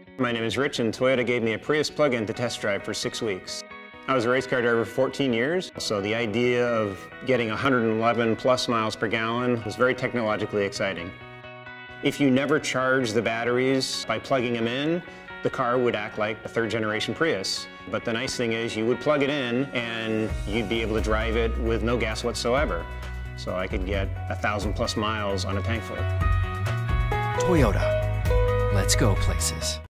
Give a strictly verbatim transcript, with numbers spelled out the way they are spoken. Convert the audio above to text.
My name is Rich, and Toyota gave me a Prius plug-in to test drive for six weeks. I was a race car driver for fourteen years, so the idea of getting one hundred eleven plus miles per gallon was very technologically exciting. If you never charge the batteries by plugging them in, the car would act like a third-generation Prius. But the nice thing is you would plug it in and you'd be able to drive it with no gas whatsoever. So I could get one thousand plus miles on a tank full. Toyota. Let's go places.